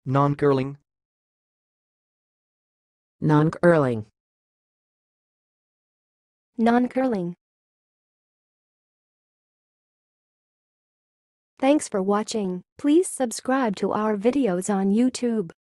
noncurling, noncurling, noncurling. Thanks for watching. Please subscribe to our videos on YouTube.